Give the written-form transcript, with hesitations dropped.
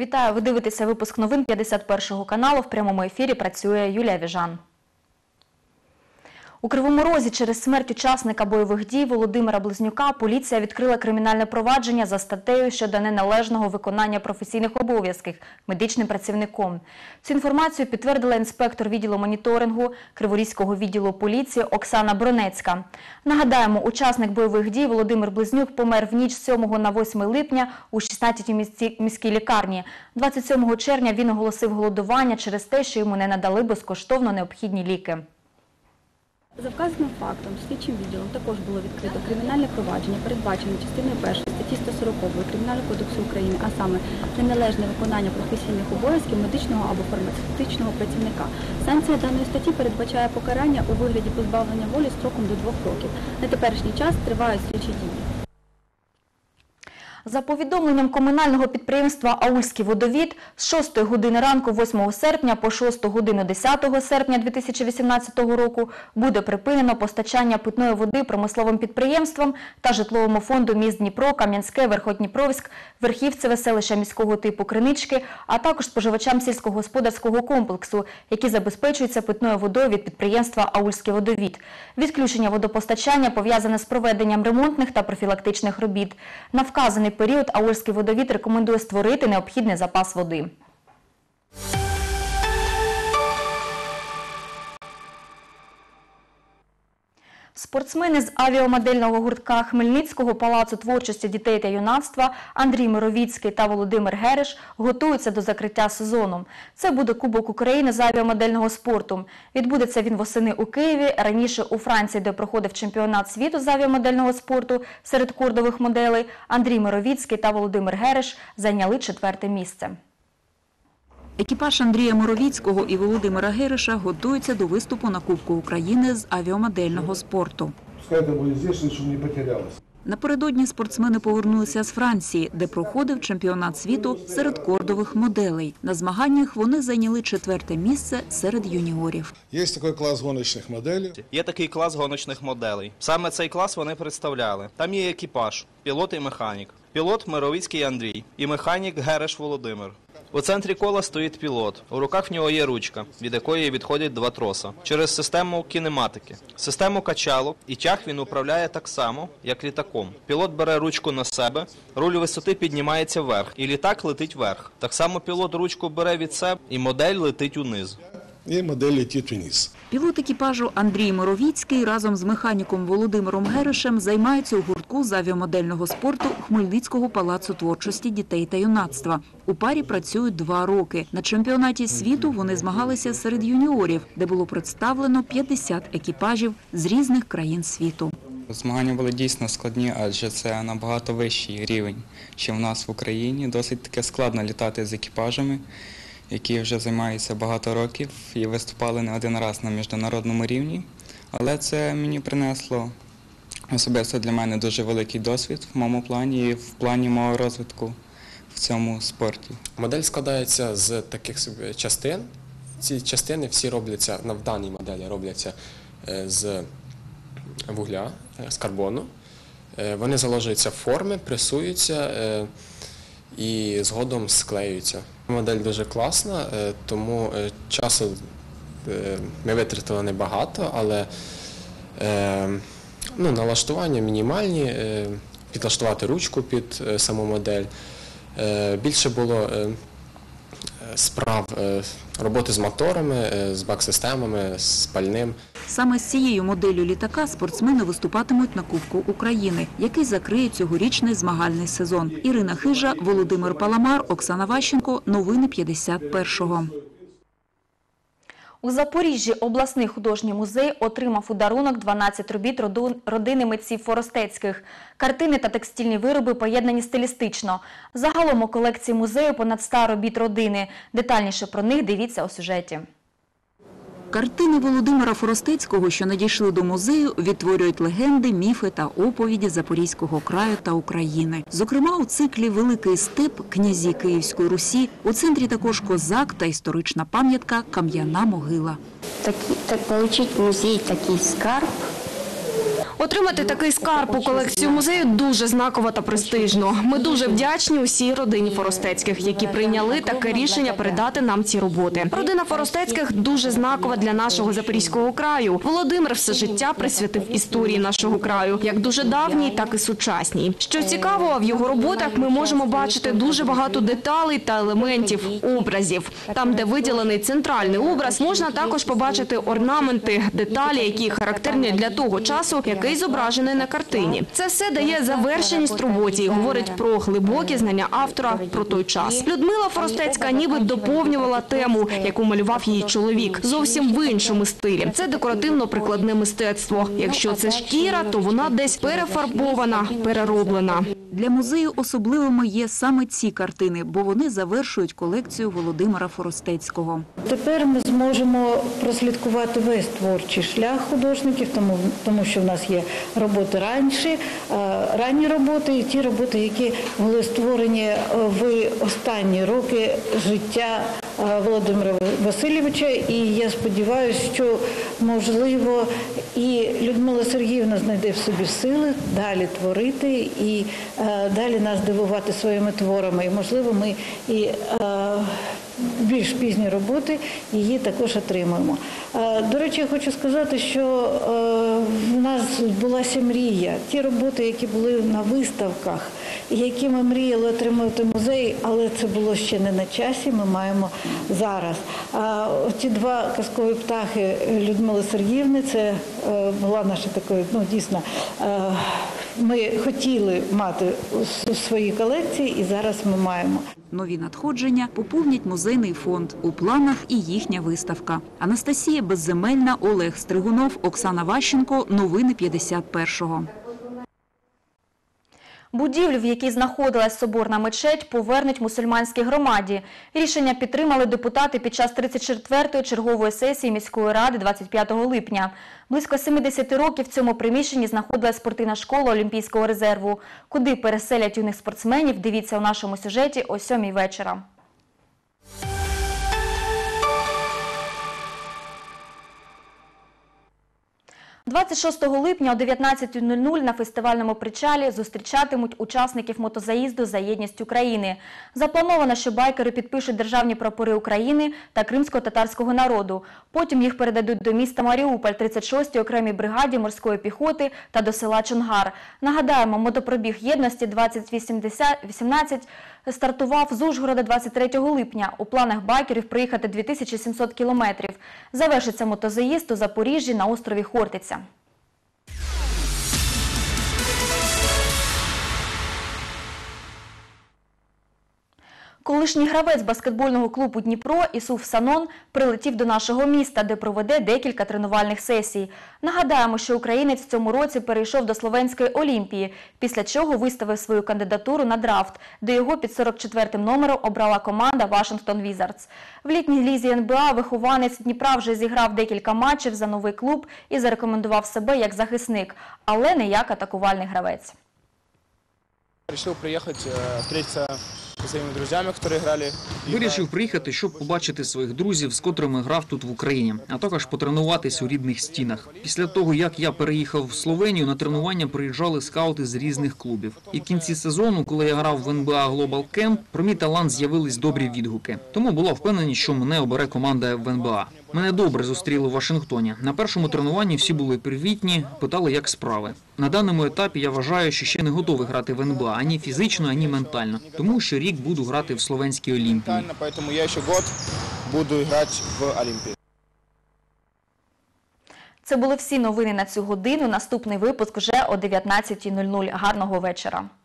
Вітаю! Ви дивитеся випуск новин 51 каналу. В прямому ефірі працює Юлія Віжан. У Кривому Розі через смерть учасника бойових дій Володимира Близнюка поліція відкрила кримінальне провадження за статтею щодо неналежного виконання професійних обов'язків медичним працівником. Цю інформацію підтвердила інспектор відділу моніторингу Криворізького відділу поліції Оксана Бронецька. Нагадаємо, учасник бойових дій Володимир Близнюк помер в ніч з 7 на 8 липня у 16-й міській лікарні. 27 червня він оголосив голодування через те, що йому не надали безкоштовно необхідні ліки. За вказаним фактом, слідчим відділом також було відкрито кримінальне провадження, передбачене частиною 1 статті 140 Кримінального кодексу України, а саме неналежне виконання професійних обов'язків медичного або фармацевтичного працівника. Санкція даної статті передбачає покарання у вигляді позбавлення волі строком до 2 років. На теперішній час тривають слідчі дії. За повідомленням комунального підприємства «Аульський водовід» з 6 години ранку 8 серпня по 6 годину 10 серпня 2018 року буде припинено постачання питної води промисловим підприємствам та житловому фонду міст Дніпро, Кам'янське, Верходніпровськ, Верхівцеве, селища міського типу Кринички, а також споживачам сільськогосподарського комплексу, які забезпечуються питною водою від підприємства «Аульський водовід». Відключення водопостачання пов'язане з проведенням ремонтних та профілактичних робіт. На вказаний період Аульський водовід рекомендує створити необхідний запас води. Спортсмени з авіамодельного гуртка Хмельницького палацу творчості дітей та юнацтва Андрій Мировіцький та Володимир Гереш готуються до закриття сезону. Це буде Кубок України з авіамодельного спорту. Відбудеться він восени у Києві, раніше у Франції, де проходив чемпіонат світу з авіамодельного спорту серед кордових моделей. Андрій Мировіцький та Володимир Гереш зайняли 4-те місце. Екіпаж Андрія Мировіцького і Володимира Гереша готуються до виступу на Кубку України з авіамодельного спорту. Напередодні спортсмени повернулися з Франції, де проходив чемпіонат світу серед кордових моделей. На змаганнях вони зайняли 4-те місце серед юніорів. Є такий клас гоночних моделей. Є такий клас гоночних моделей. Саме цей клас вони представляли. Там є екіпаж, пілот і механік. Пілот Мировіцький Андрій і механік Гереш Володимир. У центрі кола стоїть пілот. У руках в нього є ручка, від якої відходять 2 троса. Через систему кінематики. Систему качалок і тяг він управляє так само, як літаком. Пілот бере ручку на себе, руль висоти піднімається вверх, і літак летить вверх. Так само пілот ручку бере від себе, і модель летить униз. І модель летить вниз. Пілот екіпажу Андрій Мировіцький разом з механіком Володимиром Герешем займаються у гуртку з авіамодельного спорту Хмельницького палацу творчості дітей та юнацтва. У парі працюють 2 роки. На чемпіонаті світу вони змагалися серед юніорів, де було представлено 50 екіпажів з різних країн світу. Змагання були дійсно складні, адже це набагато вищий рівень, ніж у нас в Україні. Досить таки складно літати з екіпажами, які вже займаються багато років і виступали не один раз на міжнародному рівні. Але це мені принесло особисто для мене дуже великий досвід в моєму плані і в плані мого розвитку в цьому спорті. Модель складається з таких частин. Ці частини всі робляться, в даній моделі робляться з вугля, з карбону. Вони заложуються в форми, пресуються і згодом склеюються. Модель дуже класна, тому часу ми витратили небагато, але налаштування мінімальні, підлаштувати ручку під саму модель. Більше було справ роботи з моторами, з бак-системами, з пальним. Саме з цією моделлю літака спортсмени виступатимуть на Кубку України, який закриє цьогорічний змагальний сезон. Ірина Хижа, Володимир Паламар, Оксана Ващенко. Новини 51-го. У Запоріжжі обласний художній музей отримав у дарунок 12 робіт родини митців Форостецьких. Картини та текстильні вироби поєднані стилістично. Загалом у колекції музею понад 100 робіт родини. Детальніше про них дивіться у сюжеті. Картини Володимира Форостецького, що надійшли до музею, відтворюють легенди, міфи та оповіді Запорізького краю та України. Зокрема, у циклі «Великий степ. Князі Київської Русі» у центрі також козак та історична пам'ятка «Кам'яна могила». Отримати в музей такий скарб Отримати такий скарб у колекцію музею дуже знаково та престижно. Ми дуже вдячні усій родині Форостецьких, які прийняли таке рішення передати нам ці роботи. Родина Форостецьких дуже знакова для нашого Запорізького краю. Володимир все життя присвятив історії нашого краю, як дуже давній, так і сучасній. Що цікаво, в його роботах ми можемо бачити дуже багато деталей та елементів, образів. Там, де виділений центральний образ, можна також побачити орнаменти, деталі, які характерні для того часу, який зображений на картині. Це все дає завершеність роботі і говорить про глибокі знання автора про той час. Людмила Форостецька ніби доповнювала тему, яку малював її чоловік, зовсім в іншому стилі. Це декоративно-прикладне мистецтво. Якщо це шкіра, то вона десь перефарбована, перероблена. Для музею особливими є саме ці картини, бо вони завершують колекцію Володимира Форостецького. Тепер ми зможемо прослідкувати весь творчий шлях художників, тому що в нас є роботи ранні роботи і ті роботи, які були створені в останні роки життя Володимира Васильовича. І я сподіваюся, що, можливо, і Людмила Сергіївна знайде в собі сили далі творити і далі нас дивувати своїми творами. І, можливо, ми і більш пізні роботи її також отримуємо. До речі, я хочу сказати, що в нас збулася мрія. Ті роботи, які були на виставках, які ми мріяли отримати музей, але це було ще не на часі, ми маємо зараз. Ті два казкові птахи Людмили Сергіївни, це була наша така, дійсно, ми хотіли мати у своїй колекції і зараз ми маємо. Нові надходження поповнять музейний фонд. У планах і їхня виставка. Анастасія Безземельна, Олег Стригунов, Оксана Ващенко. Новини 51-го. Будівлю, в якій знаходилась соборна мечеть, повернуть мусульманській громаді. Рішення підтримали депутати під час 34-ї чергової сесії міської ради 25 липня. Близько 70 років в цьому приміщенні знаходилась спортивна школа Олімпійського резерву. Куди переселять юних спортсменів, дивіться у нашому сюжеті о 7-й вечора. 26 липня о 19:00 на фестивальному причалі зустрічатимуть учасників мотозаїзду «За єдність України». Заплановано, що байкери підпишуть державні прапори України та кримсько-татарського народу. Потім їх передадуть до міста Маріуполь 36-й окремій бригаді морської піхоти та до села Чонгар. Нагадаємо, мотопробіг єдності 2018 стартував з Ужгорода 23 липня. У планах байкерів проїхати 2700 кілометрів. Завершиться мотозаїзд у Запоріжжі на острові Хортиця. Колишній гравець баскетбольного клубу «Дніпро» Ісуф Санон прилетів до нашого міста, де проведе декілька тренувальних сесій. Нагадаємо, що українець в цьому році перейшов до Словенської Олімпії, після чого виставив свою кандидатуру на драфт, де його під 44-м номером обрала команда «Вашингтон Візардс». В літній лізі НБА вихованець Дніпра вже зіграв декілька матчів за новий клуб і зарекомендував себе як захисник, але не як атакувальний гравець. Решил приехать, встретиться со своими друзьями, которые играли. Вирішив приїхати, щоб побачити своїх друзів, з котрими грав тут в Україні, а також потренуватись у рідних стінах. Після того, як я переїхав в Словенію, на тренування приїжджали скаути з різних клубів. І в кінці сезону, коли я грав в НБА Global Camp, про мій талант з'явились добрі відгуки. Тому була впевненість, що мене обере команда в НБА. Мене добре зустріли в Вашингтоні. На першому тренуванні всі були привітні, питали, як справи. На даному етапі я вважаю, що ще не готовий грати в НБА, ані фізично, ані ментально. Тому що рік буду грати в Словенській Олімпії. Тому я ще год буду грати в Олімпії. Це були всі новини на цю годину. Наступний випуск вже о 19:00. Гарного вечора.